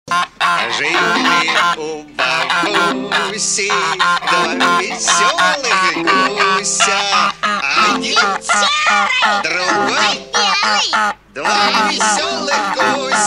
Жили у бабуси два весёлых гуся. Один серый, другой белый, два весёлых гуся.